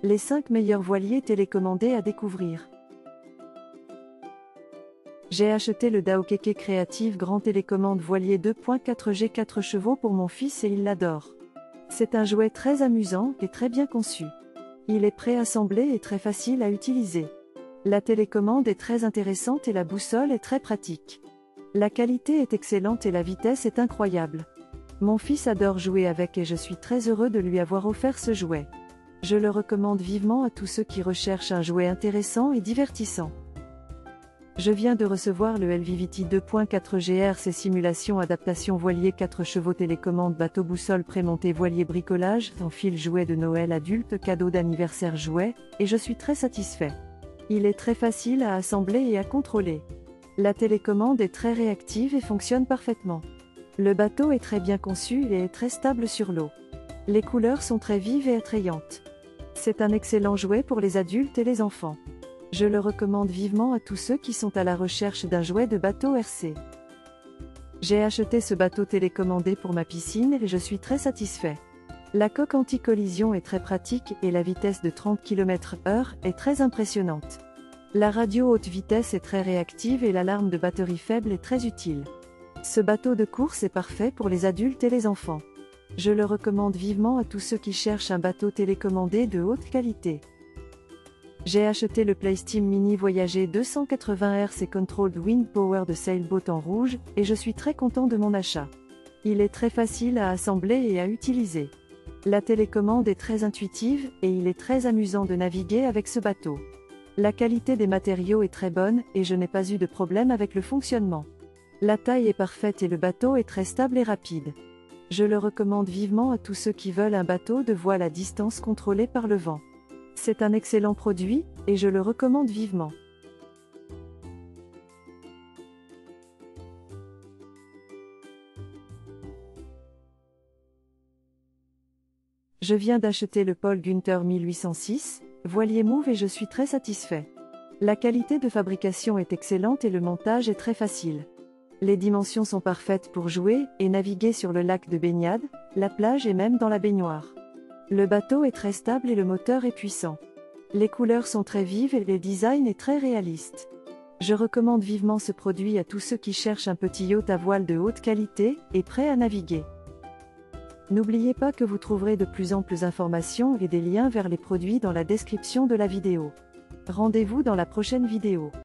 Les 5 meilleurs voiliers télécommandés à découvrir. J'ai acheté le Daokeke Creative Grand Télécommande Voilier 2.4G 4 chevaux pour mon fils et il l'adore. C'est un jouet très amusant et très bien conçu. Il est préassemblé et très facile à utiliser. La télécommande est très intéressante et la boussole est très pratique. La qualité est excellente et la vitesse est incroyable. Mon fils adore jouer avec et je suis très heureux de lui avoir offert ce jouet. Je le recommande vivement à tous ceux qui recherchent un jouet intéressant et divertissant. Je viens de recevoir le LVVT 2.4 GRC Simulation Adaptation Voilier 4 chevaux télécommande bateau boussole prémonté voilier bricolage en fil jouet de Noël adulte cadeau d'anniversaire jouet, et je suis très satisfait. Il est très facile à assembler et à contrôler. La télécommande est très réactive et fonctionne parfaitement. Le bateau est très bien conçu et est très stable sur l'eau. Les couleurs sont très vives et attrayantes. C'est un excellent jouet pour les adultes et les enfants. Je le recommande vivement à tous ceux qui sont à la recherche d'un jouet de bateau RC. J'ai acheté ce bateau télécommandé pour ma piscine et je suis très satisfait. La coque anti-collision est très pratique et la vitesse de 30 km/h est très impressionnante. La radio haute vitesse est très réactive et l'alarme de batterie faible est très utile. Ce bateau de course est parfait pour les adultes et les enfants. Je le recommande vivement à tous ceux qui cherchent un bateau télécommandé de haute qualité. J'ai acheté le PlaySteam Mini Voyager 280 RC Controlled Wind Power de Sailboat en rouge, et je suis très content de mon achat. Il est très facile à assembler et à utiliser. La télécommande est très intuitive, et il est très amusant de naviguer avec ce bateau. La qualité des matériaux est très bonne, et je n'ai pas eu de problème avec le fonctionnement. La taille est parfaite et le bateau est très stable et rapide. Je le recommande vivement à tous ceux qui veulent un bateau de voile à distance contrôlé par le vent. C'est un excellent produit, et je le recommande vivement. Je viens d'acheter le Paul Günther 1806, voilier mouve et je suis très satisfait. La qualité de fabrication est excellente et le montage est très facile. Les dimensions sont parfaites pour jouer et naviguer sur le lac de baignade, la plage et même dans la baignoire. Le bateau est très stable et le moteur est puissant. Les couleurs sont très vives et le design est très réaliste. Je recommande vivement ce produit à tous ceux qui cherchent un petit yacht à voile de haute qualité et prêt à naviguer. N'oubliez pas que vous trouverez de plus amples informations et des liens vers les produits dans la description de la vidéo. Rendez-vous dans la prochaine vidéo.